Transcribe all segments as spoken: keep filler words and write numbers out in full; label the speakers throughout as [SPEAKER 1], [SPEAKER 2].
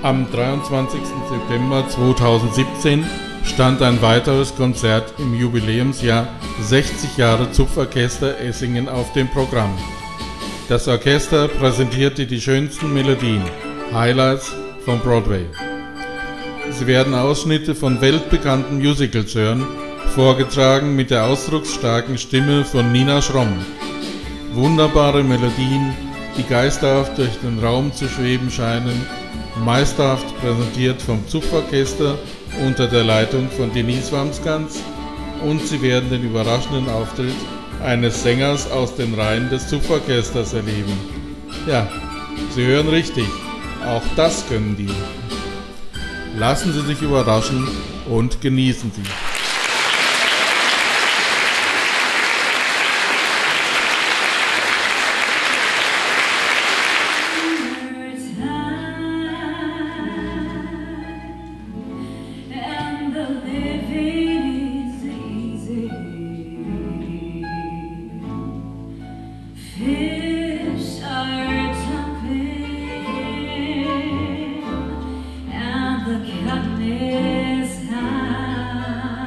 [SPEAKER 1] Am dreiundzwanzigsten September zweitausendsiebzehn stand ein weiteres Konzert im Jubiläumsjahr sechzig Jahre Zupforchester Essingen auf dem Programm. Das Orchester präsentierte die schönsten Melodien, Highlights vom Broadway. Sie werden Ausschnitte von weltbekannten Musicals hören, vorgetragen mit der ausdrucksstarken Stimme von Nina Schromm. Wunderbare Melodien, die geisterhaft durch den Raum zu schweben scheinen, meisterhaft präsentiert vom Zupforchester unter der Leitung von Denise Wamsgans, und Sie werden den überraschenden Auftritt eines Sängers aus den Reihen des Zupforchesters erleben. Ja, Sie hören richtig, auch das können die. Lassen Sie sich überraschen und genießen Sie.
[SPEAKER 2] Cut is high.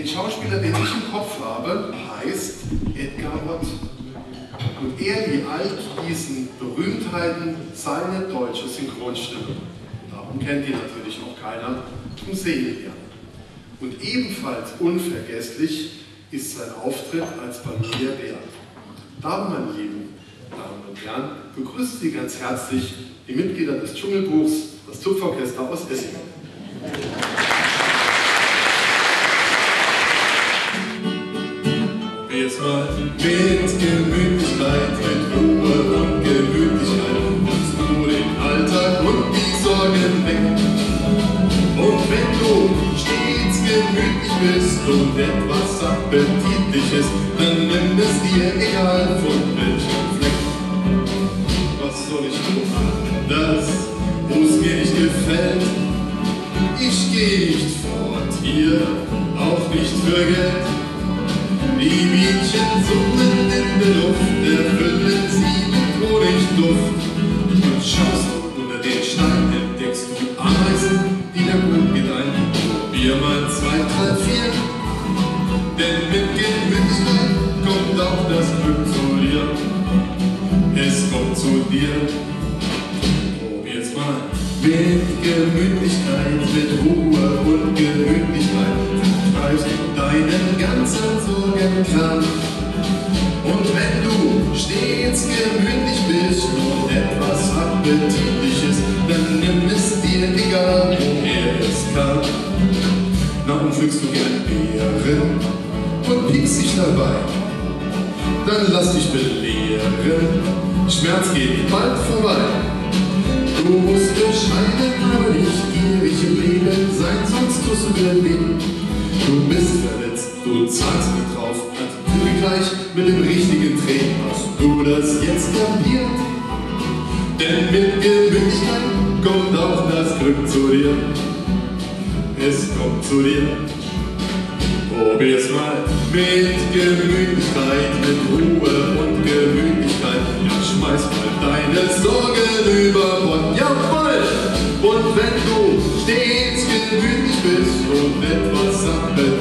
[SPEAKER 2] Den Schauspieler, den ich im Kopf habe, heißt Edgar Ott. Und er lieh all diesen Berühmtheiten seine deutsche Synchronstimme. Darum kennt ihn natürlich auch keiner zum Sehen her. Und ebenfalls unvergesslich ist sein Auftritt als Familie Bär. Darum, meine lieben Damen und Herren, begrüßt Sie ganz herzlich die Mitglieder des Dschungelbuchs, das Zupforchester aus Essingen.
[SPEAKER 3] Jetzt mal mit Gemütlichkeit, mit Ruhe und Gemütlichkeit, nimmst du den Alltag und die Sorgen weg. Und wenn du stets gemütlich bist und etwas Appetitliches, dann nimm es dir egal von welchem Fleck. Was soll ich tun? Das, wo es mir nicht gefällt. Ich geh nicht fort hier, auch nicht für Geld. Die Bienchen summen in der Luft, erfüllen sie mit Honigduft. Und schaust du unter den Stein, entdeckst du Ameisen, die da gut gedeihen. Probier mal zwei, drei, vier, denn mit Gemütlichkeit kommt auch das Glück zu dir. Es kommt zu dir. Probier's mal. Mit Gemütlichkeit, mit Ruhe und Gemütlichkeit treibst du deinen ganzen Sorgenkram. Und wenn du stets gemütlich bist und etwas Appetitliches, dann nimm es dir egal, woher es kam. Na und pflückst du gern Beeren und piekst dich dabei, dann lass dich belehren, Schmerz geht bald vorbei. Du musst bescheiden, aber nicht gierig im Leben sein, sonst tust du dir weh. Du bist verletzt, du zahlst nicht drauf, natürlich gleich mit dem richtigen Tränen. Hast du das jetzt kapiert? Denn mit Gemütlichkeit kommt auch das Glück zu dir. Es kommt zu dir. Probier's mal mit Gemütlichkeit, mit Ruhe und Gemütlichkeit. Ja, schmeiß mal deine Sorgen über Bord. Jawohl! Und wenn du stets gemütlich bist und etwas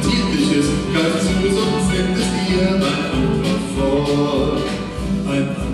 [SPEAKER 3] Appetitliches, greif zu, sonst nimmt es dir ein anderer vor. Ein anderer